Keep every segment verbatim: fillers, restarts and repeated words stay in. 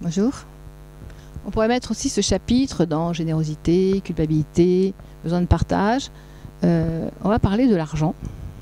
Bonjour. On pourrait mettre aussi ce chapitre dans générosité, culpabilité, besoin de partage. Euh, on va parler de l'argent.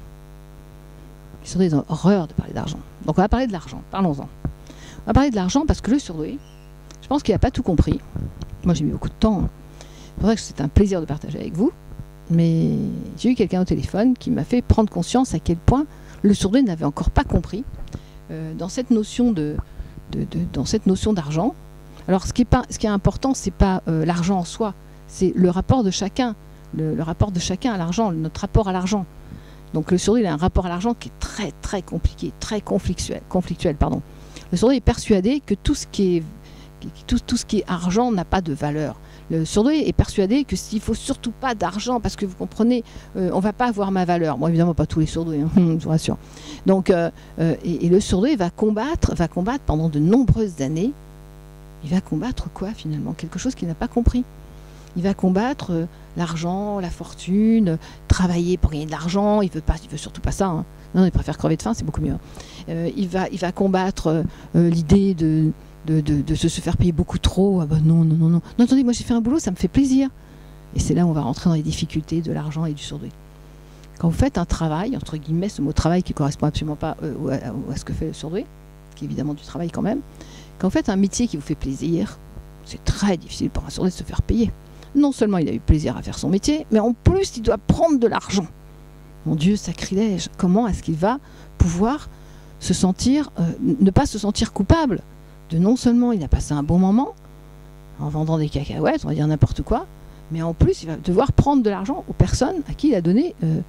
Les surdoués ont horreur de parler d'argent. Donc on va parler de l'argent, parlons-en. On va parler de l'argent parce que le surdoué, je pense qu'il n'a pas tout compris. Moi j'ai mis beaucoup de temps. Hein. C'est pour ça que c'est un plaisir de partager avec vous. Mais j'ai eu quelqu'un au téléphone qui m'a fait prendre conscience à quel point le surdoué n'avait encore pas compris euh, dans cette notion de, de, de dans cette notion d'argent. Alors ce qui est pas, ce qui est important, c'est pas euh, l'argent en soi, c'est le rapport de chacun, le, le rapport de chacun à l'argent, notre rapport à l'argent. Donc le surdoué il a un rapport à l'argent qui est très très compliqué, très conflictuel, conflictuel pardon. Le surdoué est persuadé que tout ce qui est tout, tout ce qui est argent n'a pas de valeur. Le surdoué est persuadé que s'il faut surtout pas d'argent, parce que vous comprenez, euh, on va pas avoir ma valeur. Bon, évidemment, pas tous les surdoués, hein, je vous rassure. Donc, euh, euh, et, et le surdoué va combattre, va combattre pendant de nombreuses années. Il va combattre quoi finalement? Quelque chose qu'il n'a pas compris. Il va combattre euh, l'argent, la fortune, euh, travailler pour gagner de l'argent. Il veut pas, il veut surtout pas ça. Hein. Non, il préfère crever de faim, c'est beaucoup mieux. Euh, il va, il va combattre euh, euh, l'idée de De, de, de se, se faire payer beaucoup trop. Ah ben non, non, non, non. Non, attendez, moi j'ai fait un boulot, ça me fait plaisir. Et c'est là où on va rentrer dans les difficultés de l'argent et du surdoué. Quand vous faites un travail, entre guillemets, ce mot travail qui ne correspond absolument pas euh, à, à ce que fait le surdoué, qui est évidemment du travail quand même, quand vous faites un métier qui vous fait plaisir, c'est très difficile pour un surdoué de se faire payer. Non seulement il a eu plaisir à faire son métier, mais en plus il doit prendre de l'argent. Mon Dieu, sacrilège, comment est-ce qu'il va pouvoir se sentir, euh, ne pas se sentir coupable de non seulement il a passé un bon moment en vendant des cacahuètes, on va dire n'importe quoi, mais en plus il va devoir prendre de l'argent aux personnes à qui il a donné euh,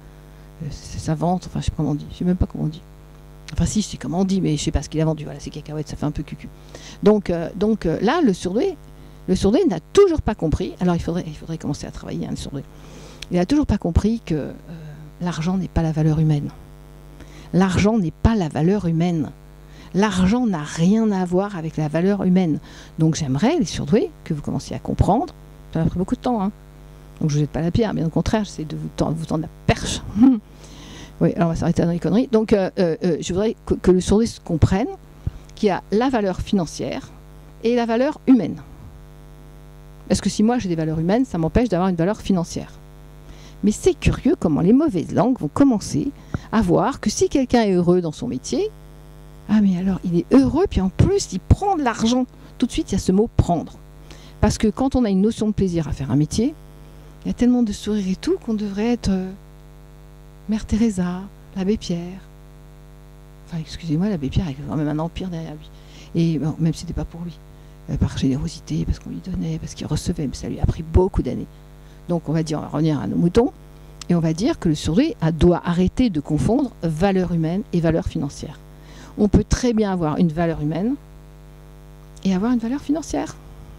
sa vente, enfin je sais pas comment on dit, je sais même pas comment on dit. Enfin si, je sais comment on dit, mais je sais pas ce qu'il a vendu, voilà, ces cacahuètes, ça fait un peu cucu. Donc, euh, donc euh, là, le surdoué, le surdoué n'a toujours pas compris, alors il faudrait, il faudrait commencer à travailler, hein, le surdoué. Il n'a toujours pas compris que euh, l'argent n'est pas la valeur humaine. L'argent n'est pas la valeur humaine. L'argent n'a rien à voir avec la valeur humaine. Donc j'aimerais, les surdoués, que vous commenciez à comprendre. Ça m'a pris beaucoup de temps. Hein. Donc je ne vous jette pas la pierre, bien au contraire, j'essaie de vous tendre, vous tendre la perche. Oui, alors on va s'arrêter dans les conneries. Donc euh, euh, je voudrais que, que le surdoué comprenne qu'il y a la valeur financière et la valeur humaine. Parce que si moi j'ai des valeurs humaines, ça m'empêche d'avoir une valeur financière. Mais c'est curieux comment les mauvaises langues vont commencer à voir que si quelqu'un est heureux dans son métier, ah mais alors il est heureux, puis en plus il prend de l'argent. Tout de suite il y a ce mot prendre. Parce que quand on a une notion de plaisir à faire un métier, il y a tellement de sourires et tout qu'on devrait être euh, Mère Teresa, l'abbé Pierre. Enfin excusez-moi, l'abbé Pierre avait quand même un empire derrière lui. Et bon, même si c'était pas pour lui, euh, par générosité, parce qu'on lui donnait, parce qu'il recevait, mais ça lui a pris beaucoup d'années. Donc on va dire, on va revenir à nos moutons, et on va dire que le surdoué doit arrêter de confondre valeur humaine et valeur financière. On peut très bien avoir une valeur humaine et avoir une valeur financière.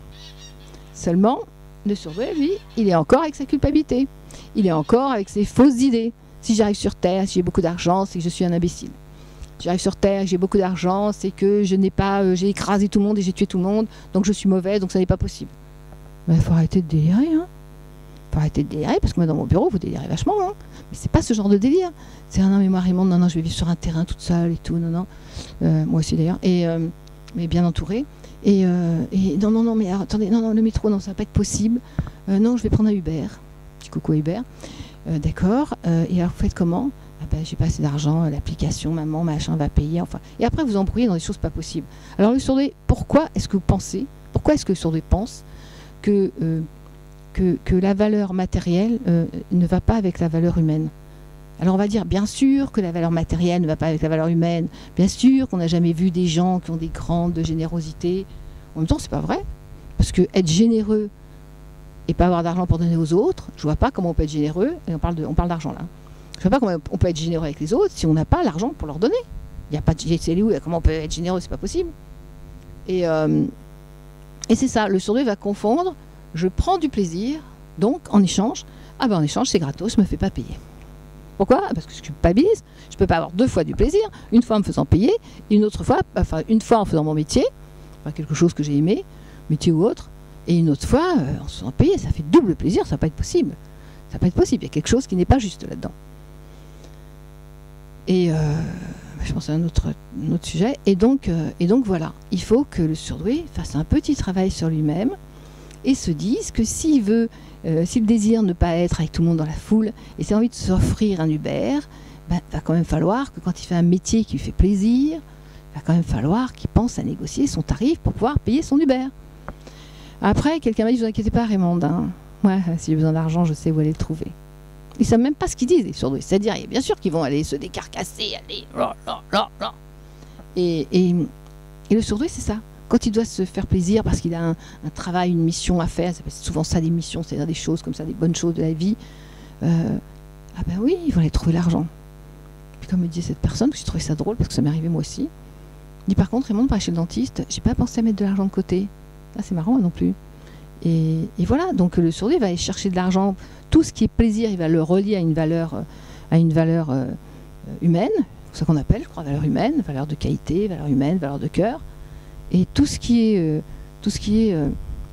Seulement, le surdoué, lui, il est encore avec sa culpabilité. Il est encore avec ses fausses idées. Si j'arrive sur Terre, si j'ai beaucoup d'argent, c'est que je suis un imbécile. Si j'arrive sur Terre, j'ai beaucoup d'argent, c'est que je n'ai pas, euh, j'ai écrasé tout le monde et j'ai tué tout le monde, donc je suis mauvais, donc ça n'est pas possible. Mais il faut arrêter de délirer, hein. Il faut arrêter de délirer, parce que moi, dans mon bureau, vous délirez vachement, hein. Mais c'est pas ce genre de délire. C'est un non, mais moi, Raymond, non, non, je vais vivre sur un terrain toute seule et tout, non, non. Euh, moi aussi, d'ailleurs. Et, euh, mais bien entouré. Et, euh, et non, non, non, mais alors, attendez, non, non, le métro, non, ça va pas être possible. Euh, non, je vais prendre un Uber. Petit coucou Uber. Euh, D'accord. Euh, et alors, vous faites comment? Ah ben, j'ai pas assez d'argent, l'application, maman, machin, va payer, enfin. Et après, vous embrouillez dans des choses pas possibles. Alors, le surdoué, pourquoi est-ce que vous pensez, pourquoi est-ce que le surdoué pense que, euh, que, que la valeur matérielle euh, ne va pas avec la valeur humaine? Alors on va dire, bien sûr que la valeur matérielle ne va pas avec la valeur humaine, bien sûr qu'on n'a jamais vu des gens qui ont des grandes générosités. En même temps, c'est pas vrai, parce que être généreux et pas avoir d'argent pour donner aux autres, je vois pas comment on peut être généreux, et on parle de, on parle d'argent là, je vois pas comment on peut être généreux avec les autres si on n'a pas l'argent pour leur donner. Il n'y a pas de, c'est où, comment on peut être généreux, c'est pas possible. Et, euh, et c'est ça, le surdoué va confondre, je prends du plaisir, donc en échange, ah ben en échange c'est gratos, je me fais pas payer. Pourquoi? Parce que je culpabilise. Je ne peux pas avoir deux fois du plaisir, une fois en me faisant payer, et une autre fois, enfin une fois en faisant mon métier, enfin quelque chose que j'ai aimé, métier ou autre, et une autre fois euh, en se faisant payer. Ça fait double plaisir, ça ne va pas être possible. Ça va pas être possible. Il y a quelque chose qui n'est pas juste là-dedans. Et euh, je pense à un autre, un autre sujet. Et donc, euh, et donc voilà, il faut que le surdoué fasse un petit travail sur lui-même et se dise que s'il veut, euh, s'il désire ne pas être avec tout le monde dans la foule et s'il a envie de s'offrir un Uber, ben, va quand même falloir que quand il fait un métier qui lui fait plaisir, va quand même falloir qu'il pense à négocier son tarif pour pouvoir payer son Uber. Après, quelqu'un m'a dit, ne vous inquiétez pas Raymond, hein. Ouais, si j'ai besoin d'argent, je sais où aller le trouver. Ils ne savent même pas ce qu'ils disent, les surdoués. C'est-à-dire, bien sûr qu'ils vont aller se décarcasser, aller... Là, là, là, là. Et, et, et le surdoué, c'est ça. Quand il doit se faire plaisir parce qu'il a un, un travail, une mission à faire, c'est souvent ça des missions, c'est-à-dire des choses comme ça, des bonnes choses de la vie, euh, ah ben oui, ils vont aller trouver l'argent. Puis comme me disait cette personne, j'ai trouvé ça drôle parce que ça m'est arrivé moi aussi, il dit par contre, Raymond, pour aller chez le dentiste, j'ai pas pensé à mettre de l'argent de côté. Ah, c'est marrant, moi non plus. Et, et voilà, donc le surdoué va aller chercher de l'argent. Tout ce qui est plaisir, il va le relier à une valeur, à une valeur euh, humaine, c'est ce qu'on appelle, je crois, valeur humaine, valeur de qualité, valeur humaine, valeur de cœur. Et tout ce qui est, euh, tout ce qui est euh,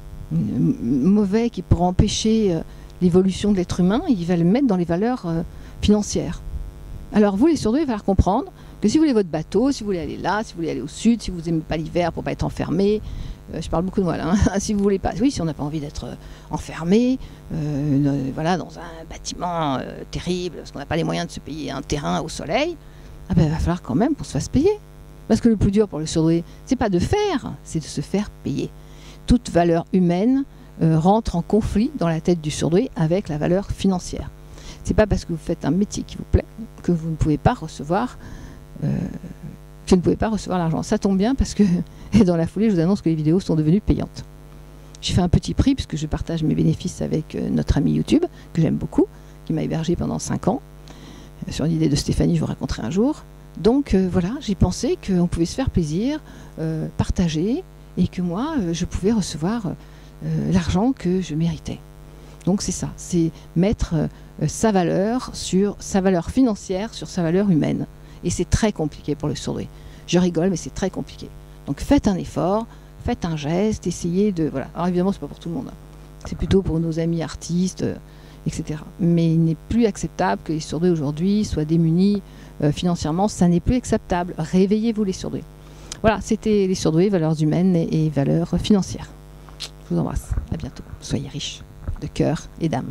mauvais, qui pourrait empêcher euh, l'évolution de l'être humain, il va le mettre dans les valeurs euh, financières. Alors vous, les surdoués, il va falloir comprendre que si vous voulez votre bateau, si vous voulez aller là, si vous voulez aller au sud, si vous n'aimez pas l'hiver pour ne pas être enfermé, euh, je parle beaucoup de moi là, hein, si vous voulez pas, oui, si on n'a pas envie d'être euh, enfermé, euh, voilà, dans un bâtiment euh, terrible, parce qu'on n'a pas les moyens de se payer un terrain au soleil, ah ben, il va falloir quand même qu'on se fasse payer. Parce que le plus dur pour le surdoué, c'est pas de faire, c'est de se faire payer. Toute valeur humaine euh, rentre en conflit dans la tête du surdoué avec la valeur financière. C'est pas parce que vous faites un métier qui vous plaît que vous ne pouvez pas recevoir euh, que vous ne pouvez pas recevoir l'argent. Ça tombe bien parce que et dans la foulée, je vous annonce que les vidéos sont devenues payantes. J'ai fait un petit prix puisque je partage mes bénéfices avec euh, notre ami YouTube que j'aime beaucoup, qui m'a hébergé pendant cinq ans. Euh, sur une idée de Stéphanie, je vous raconterai un jour. Donc euh, voilà, j'ai pensé qu'on pouvait se faire plaisir, euh, partager, et que moi, euh, je pouvais recevoir euh, l'argent que je méritais. Donc c'est ça, c'est mettre euh, sa valeur sur sa valeur financière, sur sa valeur humaine. Et c'est très compliqué pour le surdoué. Je rigole, mais c'est très compliqué. Donc faites un effort, faites un geste, essayez de... Voilà. Alors évidemment, c'est pas pour tout le monde. Hein. C'est plutôt pour nos amis artistes, euh, et cetera. Mais il n'est plus acceptable que les surdoués aujourd'hui soient démunis Euh, financièrement, ça n'est plus acceptable. Réveillez-vous les surdoués. Voilà, c'était les surdoués, valeurs humaines et, et valeurs financières. Je vous embrasse. À bientôt. Soyez riches de cœur et d'âme.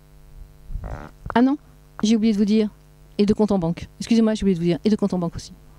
Ah non, j'ai oublié de vous dire. Et de compte en banque. Excusez-moi, j'ai oublié de vous dire. Et de compte en banque aussi.